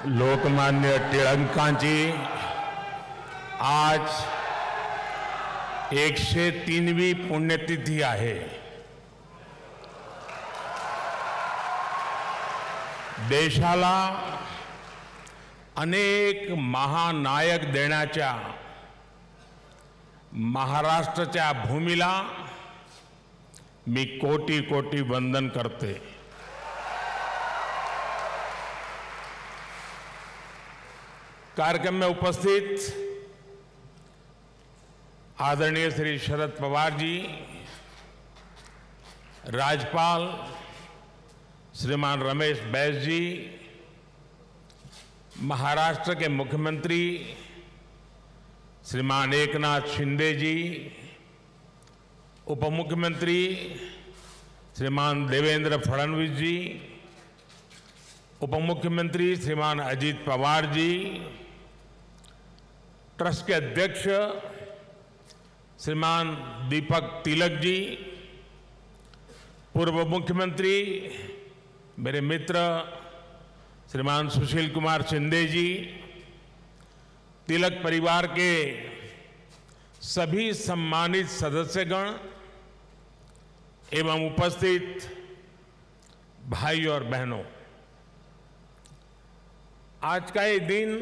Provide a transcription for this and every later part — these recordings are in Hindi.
लोकमान्य टिळकांची आज 103वी पुण्यतिथी आहे. देशाला अनेक महानायक देण्याच्या महाराष्ट्राच्या भूमीला मी कोटी कोटी वंदन करते. कार्यक्रम में उपस्थित आदरणीय श्री शरद पवार जी, राज्यपाल श्रीमान रमेश बैस जी, महाराष्ट्र के मुख्यमंत्री श्रीमान एकनाथ शिंदे जी, उप मुख्यमंत्री श्रीमान देवेंद्र फडणवीस जी, उप मुख्यमंत्री श्रीमान अजीत पवार जी, ट्रस्ट के अध्यक्ष श्रीमान दीपक तिलक जी, पूर्व मुख्यमंत्री मेरे मित्र श्रीमान सुशील कुमार शिंदे जी, तिलक परिवार के सभी सम्मानित सदस्यगण एवं उपस्थित भाई और बहनों, आज का ये दिन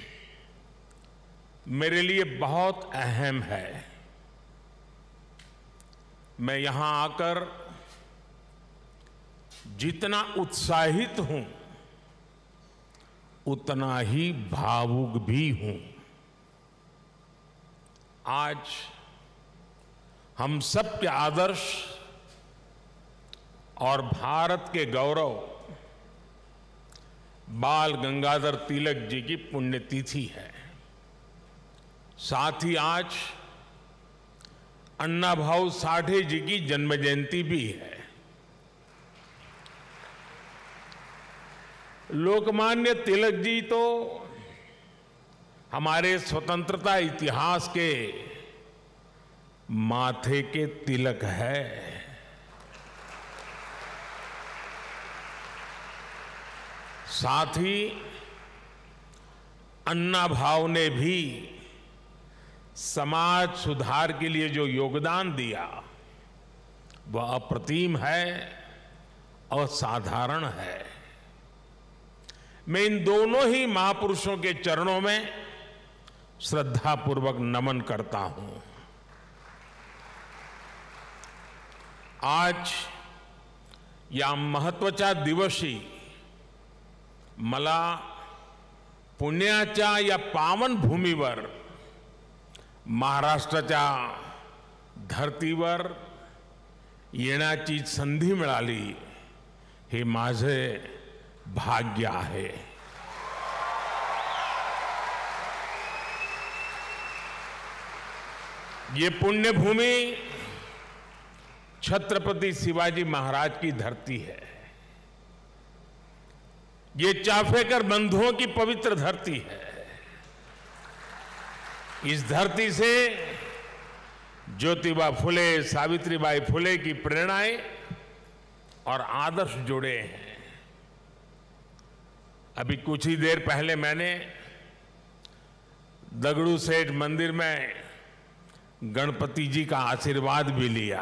मेरे लिए बहुत अहम है. मैं यहां आकर जितना उत्साहित हूं उतना ही भावुक भी हूं. आज हम सब के आदर्श और भारत के गौरव बाल गंगाधर तिलक जी की पुण्यतिथि है. साथ ही आज अन्ना भाऊ साठे जी की जन्म जयंती भी है. लोकमान्य तिलक जी तो हमारे स्वतंत्रता इतिहास के माथे के तिलक है. साथ ही अन्ना भाऊ ने भी समाज सुधार के लिए जो योगदान दिया वह अप्रतिम है, असाधारण है. मैं इन दोनों ही महापुरुषों के चरणों में श्रद्धापूर्वक नमन करता हूं. आज या महत्वाच्या दिवशी मला पुण्याच्या या पावन भूमीवर महाराष्ट्राच्या धर्तीवर येण्याची संधी मिळाली हे माझे भाग्य आहे. ये पुण्यभूमि छत्रपति शिवाजी महाराज की धरती है. ये चाफेकर बंधुओं की पवित्र धरती है. इस धरती से ज्योतिबा फुले, सावित्रीबाई फुले की प्रेरणाएं और आदर्श जुड़े हैं. अभी कुछ ही देर पहले मैंने दगड़ू सेठ मंदिर में गणपति जी का आशीर्वाद भी लिया.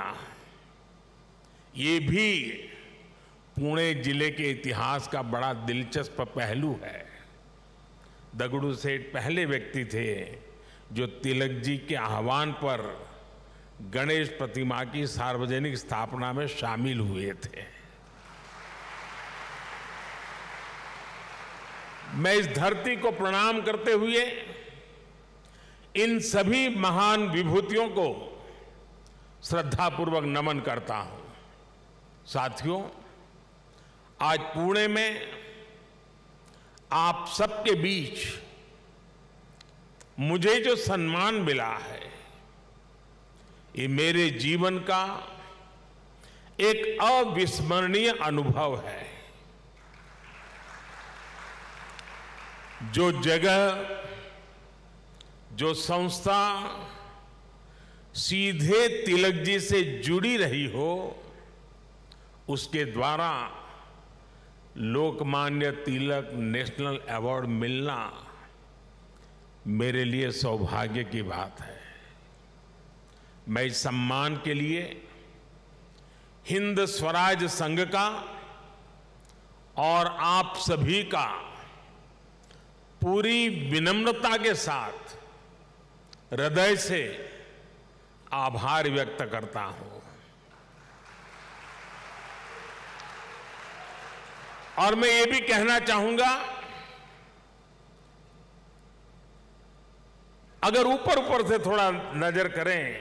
ये भी पुणे जिले के इतिहास का बड़ा दिलचस्प पहलू है. दगड़ू सेठ पहले व्यक्ति थे जो तिलक जी के आह्वान पर गणेश प्रतिमा की सार्वजनिक स्थापना में शामिल हुए थे. मैं इस धरती को प्रणाम करते हुए इन सभी महान विभूतियों को श्रद्धापूर्वक नमन करता हूं. साथियों, आज पुणे में आप सबके बीच मुझे जो सम्मान मिला है ये मेरे जीवन का एक अविस्मरणीय अनुभव है. जो जगह, जो संस्था सीधे तिलक जी से जुड़ी रही हो उसके द्वारा लोकमान्य तिलक नेशनल अवार्ड मिलना मेरे लिए सौभाग्य की बात है। मैं इस सम्मान के लिए हिंद स्वराज संघ का और आप सभी का पूरी विनम्रता के साथ हृदय से आभार व्यक्त करता हूं। और मैं ये भी कहना चाहूंगा, अगर ऊपर ऊपर से थोड़ा नजर करें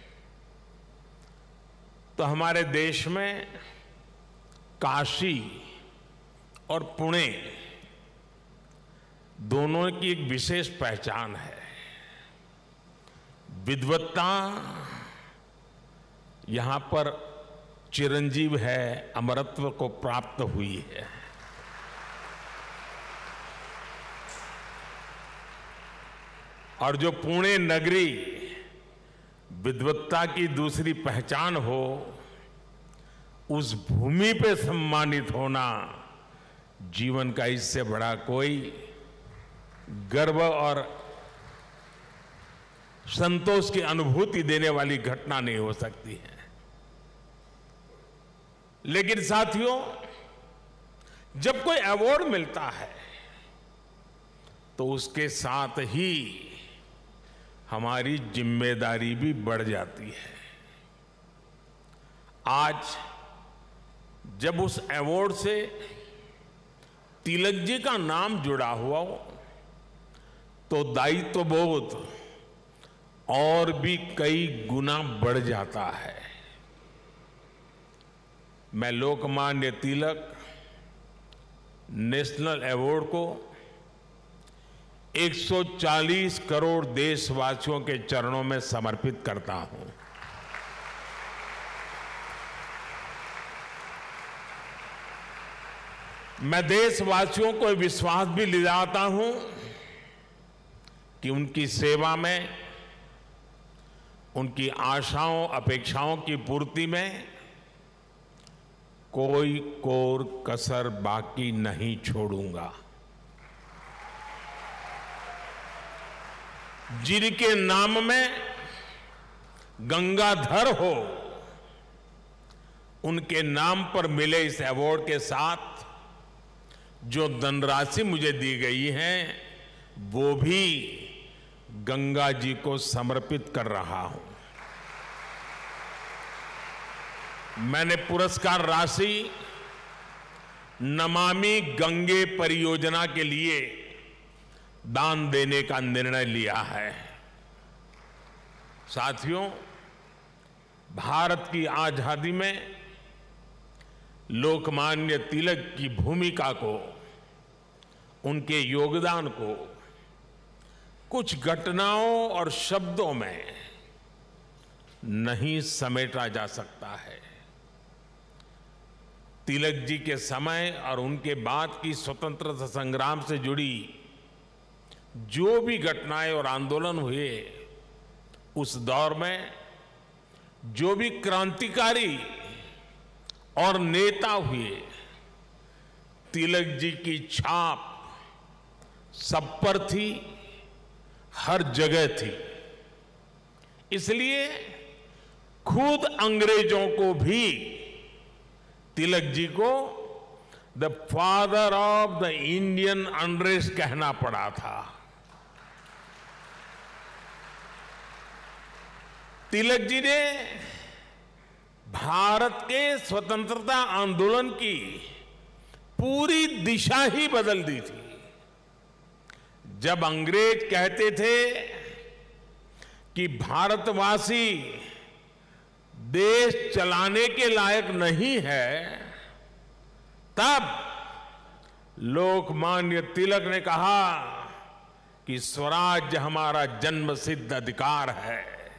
तो हमारे देश में काशी और पुणे दोनों की एक विशेष पहचान है। विद्वत्ता यहां पर चिरंजीव है, अमरत्व को प्राप्त हुई है। और जो पुणे नगरी विद्वत्ता की दूसरी पहचान हो, उस भूमि पे सम्मानित होना जीवन का इससे बड़ा कोई गर्व और संतोष की अनुभूति देने वाली घटना नहीं हो सकती है। लेकिन साथियों, जब कोई अवार्ड मिलता है तो उसके साथ ही हमारी जिम्मेदारी भी बढ़ जाती है। आज जब उस अवार्ड से तिलक जी का नाम जुड़ा हुआ हो तो दायित्व बोध और भी कई गुना बढ़ जाता है। मैं लोकमान्य तिलक नेशनल अवार्ड को 140 करोड़ देशवासियों के चरणों में समर्पित करता हूं। मैं देशवासियों को विश्वास भी दिलाता हूं कि उनकी सेवा में, उनकी आशाओं अपेक्षाओं की पूर्ति में कोई कोर कसर बाकी नहीं छोड़ूंगा। जिनके नाम में गंगाधर हो, उनके नाम पर मिले इस अवार्ड के साथ जो धनराशि मुझे दी गई है वो भी गंगा जी को समर्पित कर रहा हूं। मैंने पुरस्कार राशि नमामि गंगे परियोजना के लिए दान देने का निर्णय लिया है। साथियों, भारत की आजादी में लोकमान्य तिलक की भूमिका को, उनके योगदान को कुछ घटनाओं और शब्दों में नहीं समेटा जा सकता है। तिलक जी के समय और उनके बाद की स्वतंत्रता संग्राम से जुड़ी जो भी घटनाएं और आंदोलन हुए, उस दौर में जो भी क्रांतिकारी और नेता हुए, तिलक जी की छाप सब पर थी, हर जगह थी। इसलिए खुद अंग्रेजों को भी तिलक जी को the father of the Indian unrest कहना पड़ा था। तिलक जी ने भारत के स्वतंत्रता आंदोलन की पूरी दिशा ही बदल दी थी। जब अंग्रेज कहते थे कि भारतवासी देश चलाने के लायक नहीं है, तब लोकमान्य तिलक ने कहा कि स्वराज्य हमारा जन्मसिद्ध अधिकार है।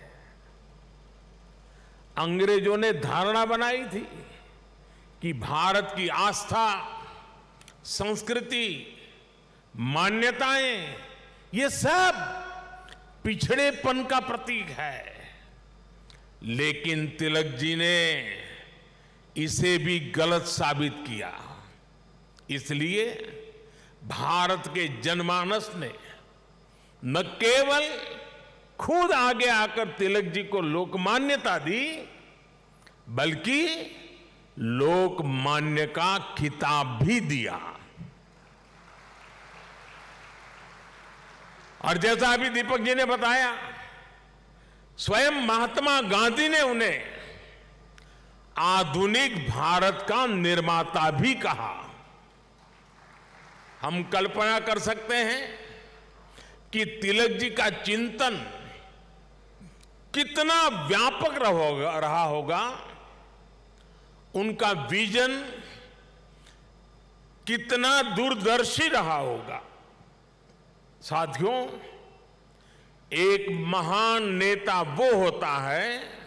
अंग्रेजों ने धारणा बनाई थी कि भारत की आस्था, संस्कृति, मान्यताएं, ये सब पिछड़ेपन का प्रतीक है। लेकिन तिलक जी ने इसे भी गलत साबित किया। इसलिए भारत के जनमानस ने न केवल खुद आगे आकर तिलक जी को लोकमान्यता दी, बल्कि लोकमान्य का खिताब भी दिया। और जैसा अभी दीपक जी ने बताया, स्वयं महात्मा गांधी ने उन्हें आधुनिक भारत का निर्माता भी कहा। हम कल्पना कर सकते हैं कि तिलक जी का चिंतन कितना व्यापक रहा होगा, उनका विजन कितना दूरदर्शी रहा होगा। साथियों, एक महान नेता वो होता है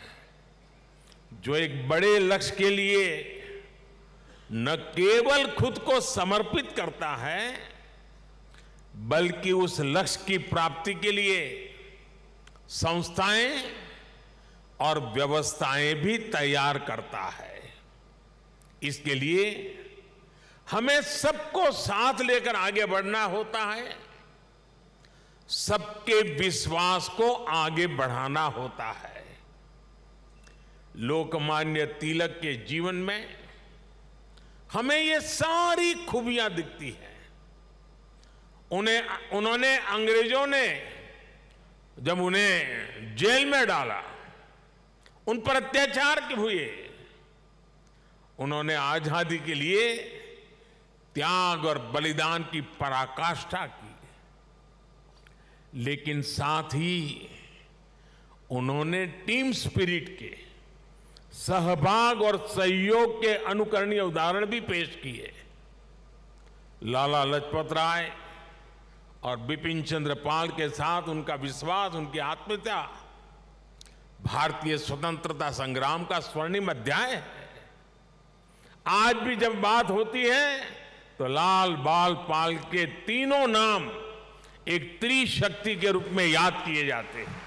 जो एक बड़े लक्ष्य के लिए न केवल खुद को समर्पित करता है, बल्कि उस लक्ष्य की प्राप्ति के लिए संस्थाएं और व्यवस्थाएं भी तैयार करता है। इसके लिए हमें सबको साथ लेकर आगे बढ़ना होता है, सबके विश्वास को आगे बढ़ाना होता है। लोकमान्य तिलक के जीवन में हमें ये सारी खूबियां दिखती हैं। उन्होंने अंग्रेजों ने जब उन्हें जेल में डाला, उन पर अत्याचार हुए, उन्होंने आजादी के लिए त्याग और बलिदान की पराकाष्ठा की, लेकिन साथ ही उन्होंने टीम स्पिरिट के, सहभाग और सहयोग के अनुकरणीय उदाहरण भी पेश किए। लाला लाजपत राय और बिपिन चंद्र पाल के साथ उनका विश्वास, उनकी आत्मीयता भारतीय स्वतंत्रता संग्राम का स्वर्णिम अध्याय है। आज भी जब बात होती है तो लाल, बाल, पाल के तीनों नाम एक त्रिशक्ति के रूप में याद किए जाते हैं।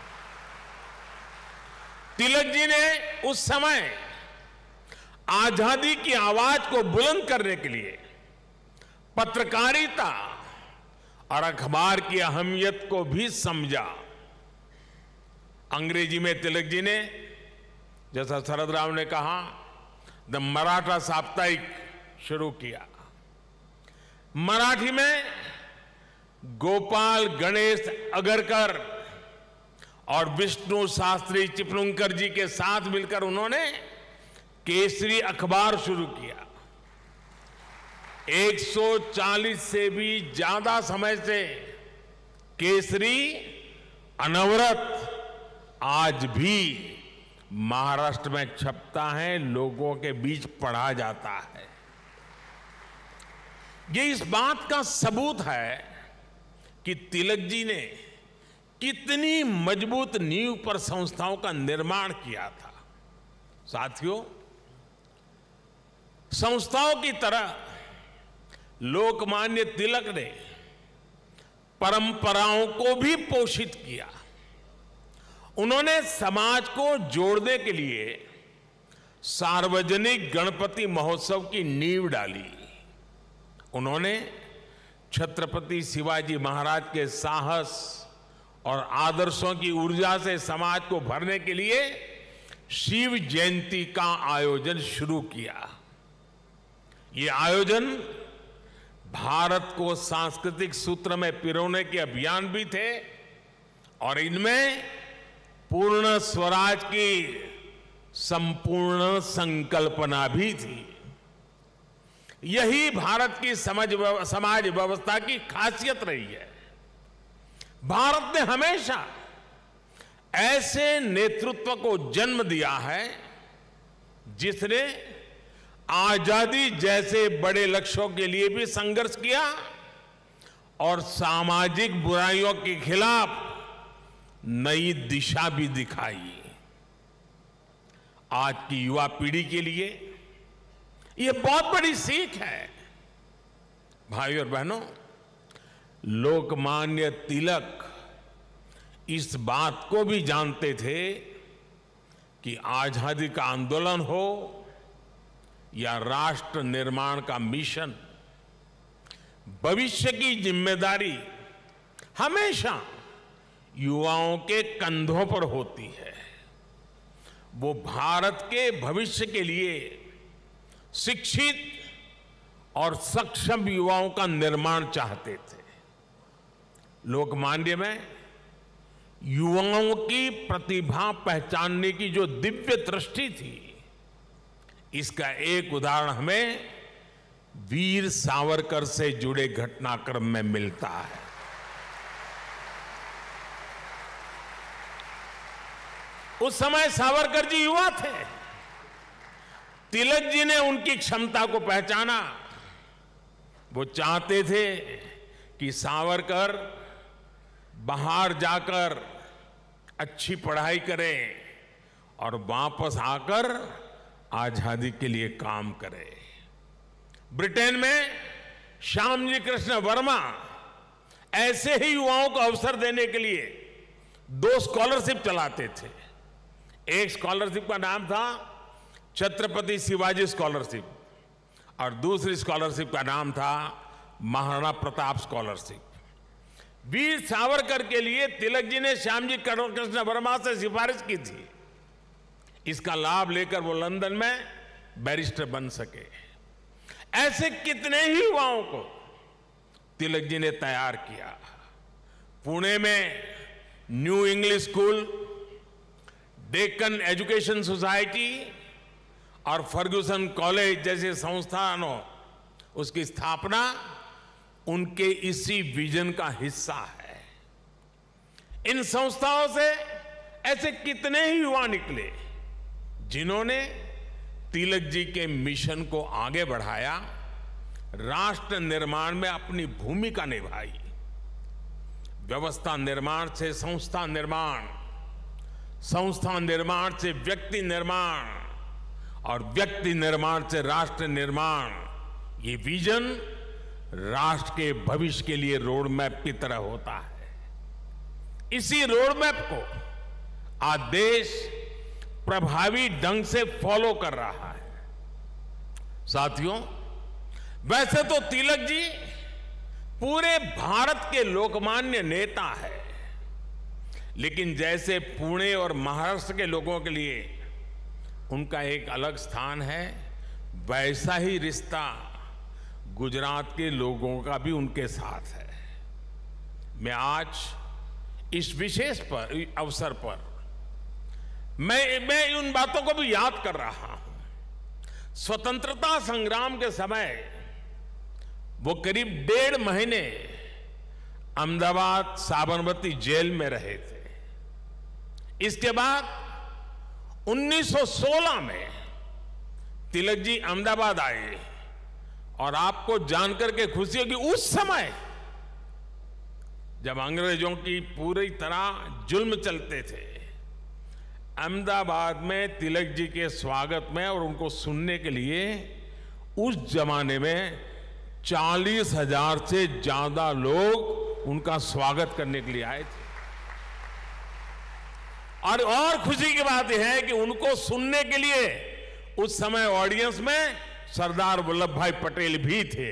तिलक जी ने उस समय आजादी की आवाज को बुलंद करने के लिए पत्रकारिता और अखबार की अहमियत को भी समझा। अंग्रेजी में तिलक जी ने, जैसा शरद राव ने कहा, द मराठा साप्ताहिक शुरू किया। मराठी में गोपाल गणेश अगरकर और विष्णु शास्त्री चिपलुंकर जी के साथ मिलकर उन्होंने केसरी अखबार शुरू किया। 140 से भी ज्यादा समय से केसरी अनवरत आज भी महाराष्ट्र में छपता है, लोगों के बीच पढ़ा जाता है। ये इस बात का सबूत है कि तिलक जी ने कितनी मजबूत नींव पर संस्थाओं का निर्माण किया था। साथियों, संस्थाओं की तरह लोकमान्य तिलक ने परंपराओं को भी पोषित किया। उन्होंने समाज को जोड़ने के लिए सार्वजनिक गणपति महोत्सव की नींव डाली। उन्होंने छत्रपति शिवाजी महाराज के साहस और आदर्शों की ऊर्जा से समाज को भरने के लिए शिव जयंती का आयोजन शुरू किया। ये आयोजन भारत को सांस्कृतिक सूत्र में पिरोने के अभियान भी थे और इनमें पूर्ण स्वराज की संपूर्ण संकल्पना भी थी। यही भारत की समाज व्यवस्था की खासियत रही है। भारत ने हमेशा ऐसे नेतृत्व को जन्म दिया है जिसने आजादी जैसे बड़े लक्ष्यों के लिए भी संघर्ष किया और सामाजिक बुराइयों के खिलाफ नई दिशा भी दिखाई। आज की युवा पीढ़ी के लिए यह बहुत बड़ी सीख है। भाई और बहनों, लोकमान्य तिलक इस बात को भी जानते थे कि आजादी का आंदोलन हो या राष्ट्र निर्माण का मिशन, भविष्य की जिम्मेदारी हमेशा युवाओं के कंधों पर होती है। वो भारत के भविष्य के लिए शिक्षित और सक्षम युवाओं का निर्माण चाहते थे। लोकमान्य में युवाओं की प्रतिभा पहचानने की जो दिव्य दृष्टि थी, इसका एक उदाहरण हमें वीर सावरकर से जुड़े घटनाक्रम में मिलता है। उस समय सावरकर जी युवा थे। तिलक जी ने उनकी क्षमता को पहचाना। वो चाहते थे कि सावरकर बाहर जाकर अच्छी पढ़ाई करें और वापस आकर आजादी के लिए काम करें। ब्रिटेन में श्यामजी कृष्ण वर्मा ऐसे ही युवाओं को अवसर देने के लिए 2 स्कॉलरशिप चलाते थे। एक स्कॉलरशिप का नाम था छत्रपति शिवाजी स्कॉलरशिप और दूसरी स्कॉलरशिप का नाम था महाराणा प्रताप स्कॉलरशिप। वीर सावरकर के लिए तिलक जी ने श्यामजी कृष्ण वर्मा से सिफारिश की थी। इसका लाभ लेकर वो लंदन में बैरिस्टर बन सके। ऐसे कितने ही युवाओं को तिलक जी ने तैयार किया। पुणे में New English School, Deccan Education Society और फर्ग्यूसन कॉलेज जैसे संस्थानों, उसकी स्थापना उनके इसी विजन का हिस्सा है। इन संस्थाओं से ऐसे कितने ही युवा निकले जिन्होंने तिलक जी के मिशन को आगे बढ़ाया, राष्ट्र निर्माण में अपनी भूमिका निभाई। व्यवस्था निर्माण से संस्था निर्माण, संस्था निर्माण से व्यक्ति निर्माण और व्यक्ति निर्माण से राष्ट्र निर्माण, ये विजन राष्ट्र के भविष्य के लिए रोड मैप की तरह होता है। इसी रोड मैप को आज देश प्रभावी ढंग से फॉलो कर रहा है। साथियों, वैसे तो तिलक जी पूरे भारत के लोकमान्य नेता है, लेकिन जैसे पुणे और महाराष्ट्र के लोगों के लिए उनका एक अलग स्थान है, वैसा ही रिश्ता गुजरात के लोगों का भी उनके साथ है। मैं आज इस विशेष अवसर पर मैं उन बातों को भी याद कर रहा हूं। स्वतंत्रता संग्राम के समय वो करीब 1.5 महीने अहमदाबाद साबरमती जेल में रहे थे। इसके बाद 1916 में तिलक जी अहमदाबाद आए और आपको जानकर के खुशी होगी, उस समय जब अंग्रेजों की पूरी तरह जुल्म चलते थे, अहमदाबाद में तिलक जी के स्वागत में और उनको सुनने के लिए उस जमाने में 40,000 से ज्यादा लोग उनका स्वागत करने के लिए आए थे। और खुशी की बात यह है कि उनको सुनने के लिए उस समय ऑडियंस में सरदार वल्लभ भाई पटेल भी थे।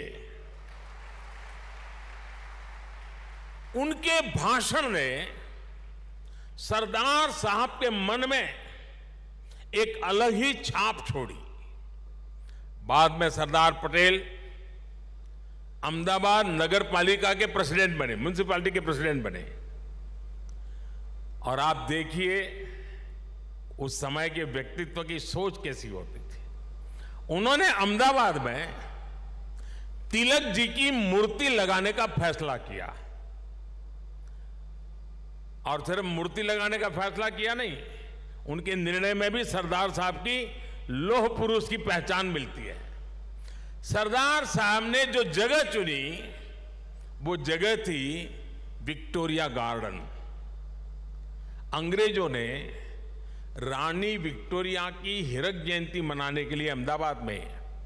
उनके भाषण ने सरदार साहब के मन में एक अलग ही छाप छोड़ी। बाद में सरदार पटेल अहमदाबाद नगर पालिका के प्रेसिडेंट बने, म्युनिसिपैलिटी के प्रेसिडेंट बने। और आप देखिए उस समय के व्यक्तित्व की सोच कैसी होती थी। उन्होंने अहमदाबाद में तिलक जी की मूर्ति लगाने का फैसला किया। और सिर्फ मूर्ति लगाने का फैसला किया नहीं, उनके निर्णय में भी सरदार साहब की लौह पुरुष की पहचान मिलती है। सरदार साहब ने जो जगह चुनी वो जगह थी विक्टोरिया गार्डन। अंग्रेजों ने रानी विक्टोरिया की हीरक जयंती मनाने के लिए अहमदाबाद में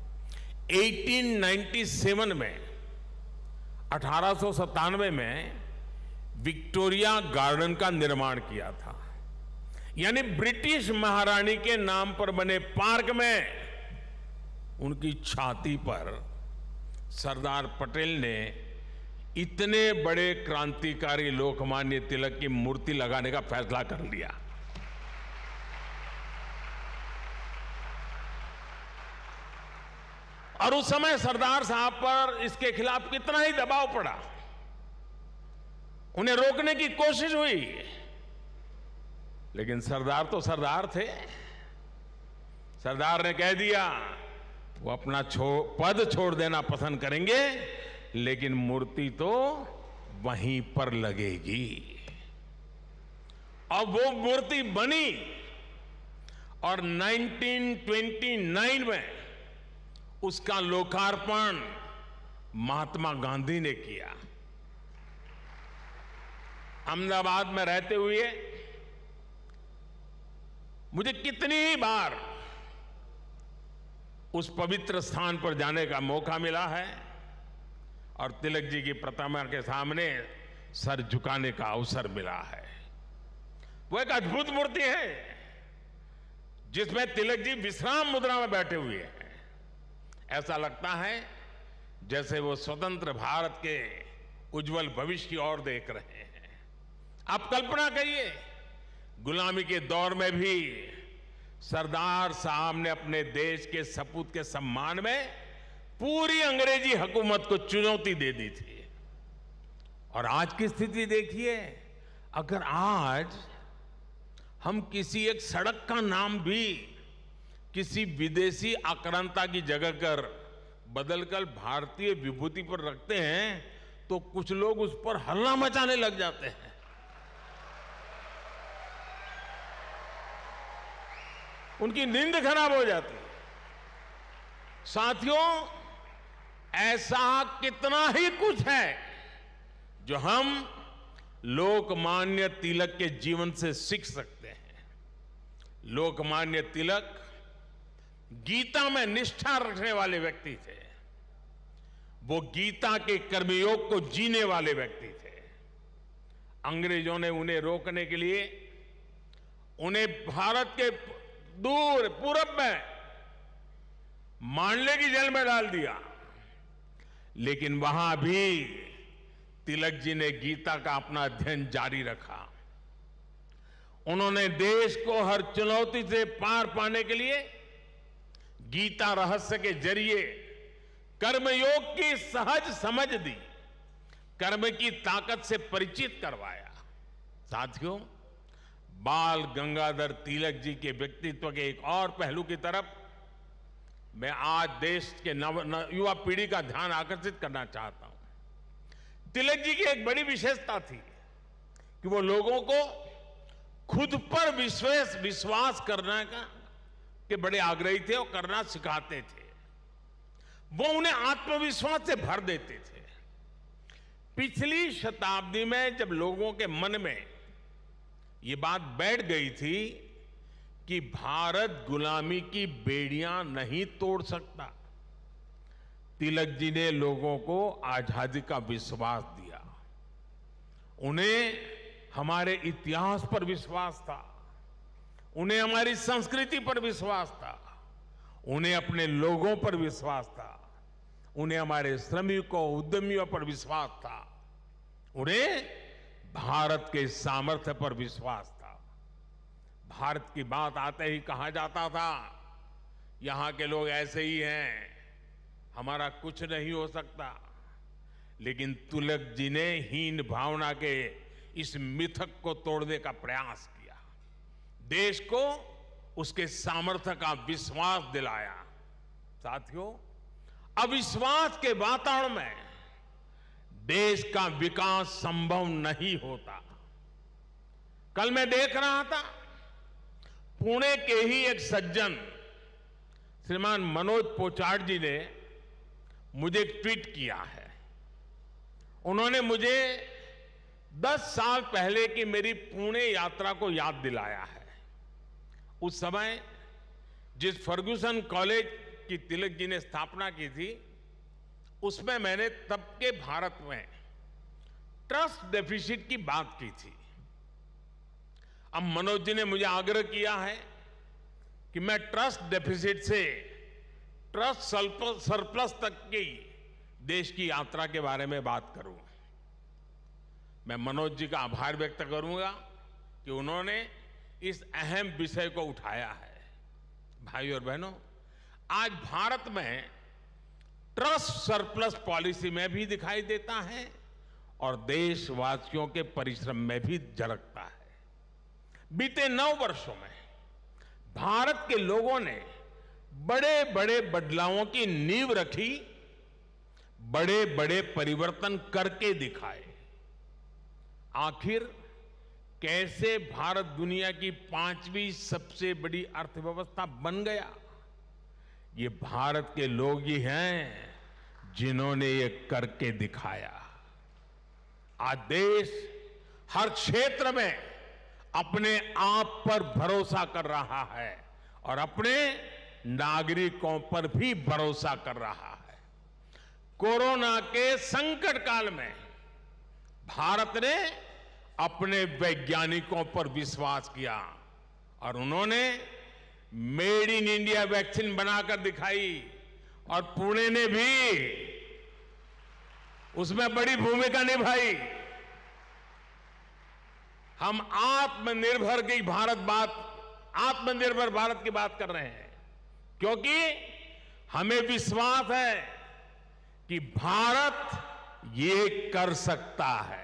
1897 में 1897 में विक्टोरिया गार्डन का निर्माण किया था। यानी ब्रिटिश महारानी के नाम पर बने पार्क में उनकी छाती पर सरदार पटेल ने इतने बड़े क्रांतिकारी लोकमान्य तिलक की मूर्ति लगाने का फैसला कर लिया। और उस समय सरदार साहब पर इसके खिलाफ कितना ही दबाव पड़ा, उन्हें रोकने की कोशिश हुई, लेकिन सरदार तो सरदार थे। सरदार ने कह दिया वो अपना पद छोड़ देना पसंद करेंगे, लेकिन मूर्ति तो वहीं पर लगेगी। और वो मूर्ति बनी और 1929 में उसका लोकार्पण महात्मा गांधी ने किया। अहमदाबाद में रहते हुए मुझे कितनी ही बार उस पवित्र स्थान पर जाने का मौका मिला है और तिलक जी की प्रतिमा के सामने सर झुकाने का अवसर मिला है। वो एक अद्भुत मूर्ति है जिसमें तिलक जी विश्राम मुद्रा में बैठे हुए हैं। ऐसा लगता है जैसे वो स्वतंत्र भारत के उज्जवल भविष्य की ओर देख रहे हैं। आप कल्पना करिए, गुलामी के दौर में भी सरदार साहब ने अपने देश के सपूत के सम्मान में पूरी अंग्रेजी हुकूमत को चुनौती दे दी थी। और आज की स्थिति देखिए, अगर आज हम किसी एक सड़क का नाम भी किसी विदेशी आक्रांता की जगह कर बदलकर भारतीय विभूति पर रखते हैं तो कुछ लोग उस पर हल्ला मचाने लग जाते हैं। उनकी नींद खराब हो जाती है। साथियों, ऐसा कितना ही कुछ है जो हम लोकमान्य तिलक के जीवन से सीख सकते हैं। लोकमान्य तिलक गीता में निष्ठा रखने वाले व्यक्ति थे। वो गीता के कर्मयोग को जीने वाले व्यक्ति थे। अंग्रेजों ने उन्हें रोकने के लिए उन्हें भारत के दूर पूरब में मांडले की जेल में डाल दिया, लेकिन वहां भी तिलक जी ने गीता का अपना अध्ययन जारी रखा। उन्होंने देश को हर चुनौती से पार पाने के लिए गीता रहस्य के जरिए कर्मयोग की सहज समझ दी, कर्म की ताकत से परिचित करवाया। साथियों, बाल गंगाधर तिलक जी के व्यक्तित्व के एक और पहलू की तरफ मैं आज देश के युवा पीढ़ी का ध्यान आकर्षित करना चाहता हूं। तिलक जी की एक बड़ी विशेषता थी कि वो लोगों को खुद पर विश्वास करने के बड़े आग्रही थे और करना सिखाते थे। वो उन्हें आत्मविश्वास से भर देते थे। पिछली शताब्दी में जब लोगों के मन में ये बात बैठ गई थी कि भारत गुलामी की बेड़ियां नहीं तोड़ सकता, तिलक जी ने लोगों को आजादी का विश्वास दिया। उन्हें हमारे इतिहास पर विश्वास था, उन्हें हमारी संस्कृति पर विश्वास था, उन्हें अपने लोगों पर विश्वास था, उन्हें हमारे श्रमिकों उद्यमियों पर विश्वास था, उन्हें भारत के सामर्थ्य पर विश्वास था। भारत की बात आते ही कहा जाता था यहां के लोग ऐसे ही हैं, हमारा कुछ नहीं हो सकता। लेकिन तिलक जी ने हीन भावना के इस मिथक को तोड़ने का प्रयास किया, देश को उसके सामर्थ्य का विश्वास दिलाया। साथियों, अविश्वास के वातावरण में देश का विकास संभव नहीं होता। कल मैं देख रहा था, पुणे के ही एक सज्जन श्रीमान मनोज पोचाट जी ने मुझे एक ट्वीट किया है। उन्होंने मुझे 10 साल पहले की मेरी पुणे यात्रा को याद दिलाया है। उस समय जिस फर्ग्यूसन कॉलेज की तिलक जी ने स्थापना की थी, उसमें मैंने तब के भारत में ट्रस्ट डेफिसिट की बात की थी। अब मनोज जी ने मुझे आग्रह किया है कि मैं ट्रस्ट डेफिसिट से ट्रस्ट सरप्लस तक की देश की यात्रा के बारे में बात करूं। मैं मनोज जी का आभार व्यक्त करूंगा कि उन्होंने इस अहम विषय को उठाया है। भाइयों और बहनों, आज भारत में ट्रस्ट सरप्लस पॉलिसी में भी दिखाई देता है और देशवासियों के परिश्रम में भी झलकता है। बीते 9 वर्षों में भारत के लोगों ने बड़े बड़े बदलावों की नींव रखी, बड़े बड़े परिवर्तन करके दिखाए। आखिर कैसे भारत दुनिया की 5वीं सबसे बड़ी अर्थव्यवस्था बन गया? ये भारत के लोग ही हैं जिन्होंने ये करके दिखाया। आज देश हर क्षेत्र में अपने आप पर भरोसा कर रहा है और अपने नागरिकों पर भी भरोसा कर रहा है। कोरोना के संकट काल में भारत ने अपने वैज्ञानिकों पर विश्वास किया और उन्होंने मेड इन इंडिया वैक्सीन बनाकर दिखाई और पुणे ने भी उसमें बड़ी भूमिका निभाई। हम आत्मनिर्भर भारत की बात कर रहे हैं क्योंकि हमें विश्वास है कि भारत ये कर सकता है।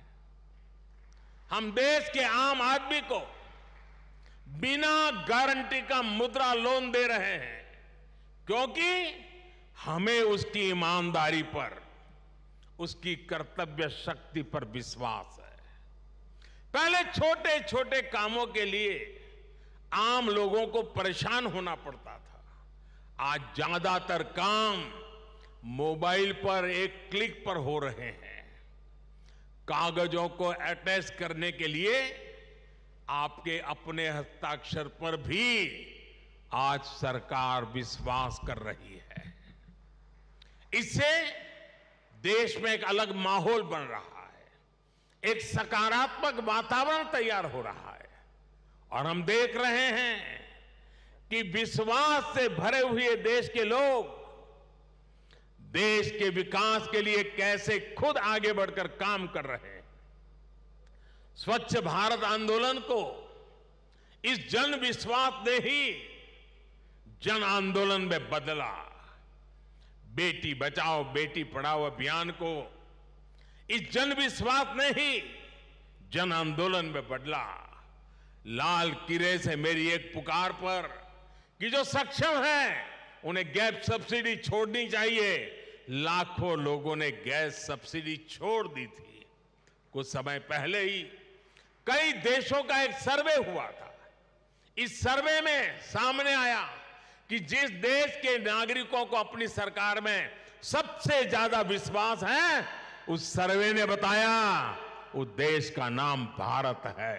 हम देश के आम आदमी को बिना गारंटी का मुद्रा लोन दे रहे हैं क्योंकि हमें उसकी ईमानदारी पर, उसकी कर्तव्य शक्ति पर विश्वास है। पहले छोटे छोटे कामों के लिए आम लोगों को परेशान होना पड़ता था। आज ज्यादातर काम मोबाइल पर एक क्लिक पर हो रहे हैं। कागजों को अटैच करने के लिए आपके अपने हस्ताक्षर पर भी आज सरकार विश्वास कर रही है। इससे देश में एक अलग माहौल बन रहा है, एक सकारात्मक वातावरण तैयार हो रहा है और हम देख रहे हैं कि विश्वास से भरे हुए देश के लोग देश के विकास के लिए कैसे खुद आगे बढ़कर काम कर रहे हैं। स्वच्छ भारत आंदोलन को इस जन विश्वास ने ही जन आंदोलन में बदला। बेटी बचाओ बेटी पढ़ाओ अभियान को इस जन विश्वास ने ही जन आंदोलन में बदला। लाल किले से मेरी एक पुकार पर कि जो सक्षम हैं उन्हें गैस सब्सिडी छोड़नी चाहिए, लाखों लोगों ने गैस सब्सिडी छोड़ दी थी। कुछ समय पहले ही कई देशों का एक सर्वे हुआ था। इस सर्वे में सामने आया कि जिस देश के नागरिकों को अपनी सरकार में सबसे ज्यादा विश्वास है, उस सर्वे ने बताया उस देश का नाम भारत है।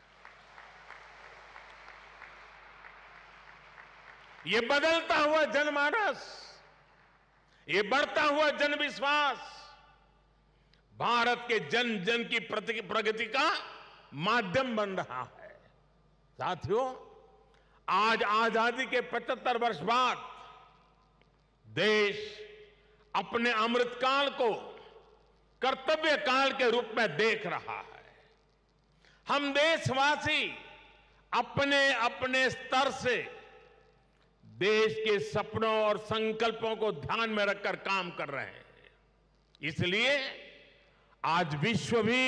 ये बदलता हुआ जनमानस, ये बढ़ता हुआ जनविश्वास भारत के जन जन की प्रगति का माध्यम बन रहा है। साथियों, आज आजादी के 75 वर्ष बाद देश अपने अमृतकाल को कर्तव्य काल के रूप में देख रहा है। हम देशवासी अपने अपने स्तर से देश के सपनों और संकल्पों को ध्यान में रखकर काम कर रहे हैं। इसलिए आज विश्व भी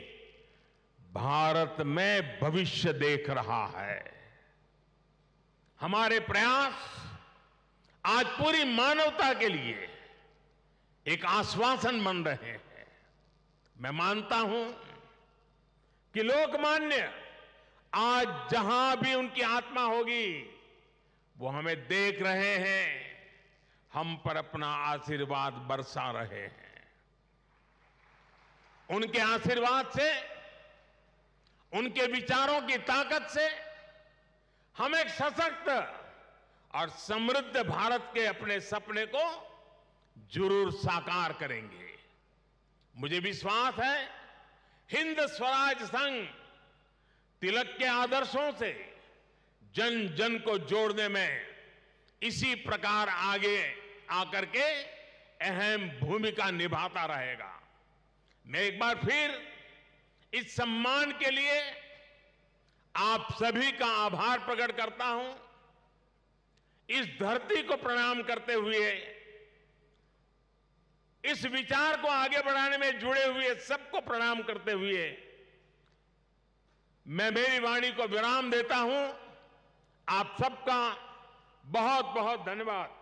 भारत में भविष्य देख रहा है। हमारे प्रयास आज पूरी मानवता के लिए एक आश्वासन बन रहे हैं। मैं मानता हूं कि लोकमान्य आज जहां भी उनकी आत्मा होगी वो हमें देख रहे हैं, हम पर अपना आशीर्वाद बरसा रहे हैं। उनके आशीर्वाद से, उनके विचारों की ताकत से हम एक सशक्त और समृद्ध भारत के अपने सपने को जरूर साकार करेंगे। मुझे विश्वास है हिंद स्वराज संघ तिलक के आदर्शों से जन जन को जोड़ने में इसी प्रकार आगे आकर के अहम भूमिका निभाता रहेगा। मैं एक बार फिर इस सम्मान के लिए आप सभी का आभार प्रकट करता हूं। इस धरती को प्रणाम करते हुए, इस विचार को आगे बढ़ाने में जुड़े हुए सबको प्रणाम करते हुए मैं मेरी वाणी को विराम देता हूं। आप सबका बहुत बहुत धन्यवाद।